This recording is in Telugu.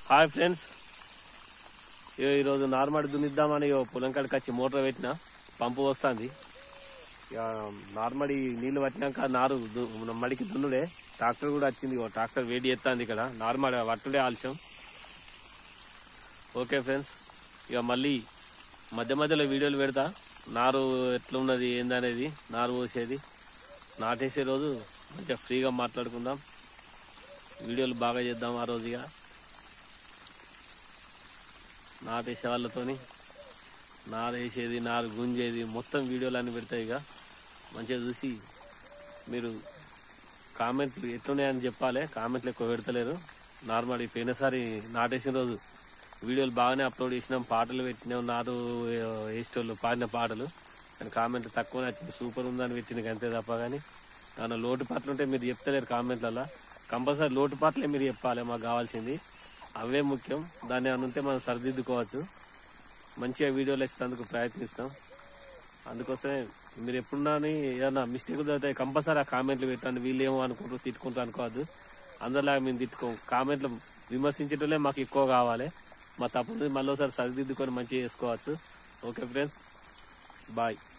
హాయ్ ఫ్రెండ్స్, ఈరోజు నార్మల్ దున్నిద్దామని పొలం కాడికి వచ్చి మోటార్ పెట్టిన పంపు వస్తుంది. ఇక నార్మల్ నీళ్లు పట్టినాక నారు మడికి దున్నుడే. ట్రాక్టర్ కూడా వచ్చింది, ట్రాక్టర్ వేడి చేస్తుంది. ఇక్కడ నార్మల్ వట్టుడే ఆలస్యం. ఓకే ఫ్రెండ్స్, ఇక మళ్ళీ మధ్య మధ్యలో వీడియోలు పెడతా. నారు ఎట్లున్నది ఏందనేది, నారు పోసేది, నాటేసే రోజు మంచిగా ఫ్రీగా మాట్లాడుకుందాం. వీడియోలు బాగా చేద్దాం ఆ రోజు. ఇక నాటేసే వాళ్ళతోని నారు వేసేది, నారు గుంజేది మొత్తం వీడియోలు అన్నీ పెడతాయి. ఇక మంచిగా చూసి మీరు కామెంట్లు ఎట్లున్నాయని చెప్పాలి. కామెంట్లు ఎక్కువ పెడతలేరు. నార్మల్ పోయినసారి నాటేసిన రోజు వీడియోలు బాగానే అప్లోడ్ చేసినాం, పాటలు పెట్టినాం, నారు వేసేటోళ్ళు పాడిన పాటలు. కానీ కామెంట్లు తక్కువనే వచ్చింది. సూపర్ ఉందని పెట్టింది అంతే తప్ప. కానీ దాని లోటుపాట్లు ఉంటే మీరు చెప్తలేరు కామెంట్లలో. కంపల్సరీ లోటుపాట్లే మీరు చెప్పాలి. మాకు కావాల్సింది అవే ముఖ్యం. దాన్ని అనుంటే మనం సరిదిద్దుకోవచ్చు. మంచిగా వీడియోలు ఇచ్చేందుకు ప్రయత్నిస్తాం. అందుకోసమే మీరు ఎప్పుడున్నా ఏదన్నా మిస్టేక్ జరిగితే కంపల్సరీ ఆ కామెంట్లు పెట్టండి. వీళ్ళు ఏమో అనుకుంటారు, తిట్టుకుంటారు అనుకోవద్దు. అందరిలాగా మేము తిట్టుకోం. కామెంట్లు విమర్శించేటోళ్ళే మాకు ఎక్కువ కావాలి. మా తప్పుని మళ్ళీ ఒకసారి సరిదిద్దుకొని మంచిగా చేసుకోవచ్చు. Okay friends, bye.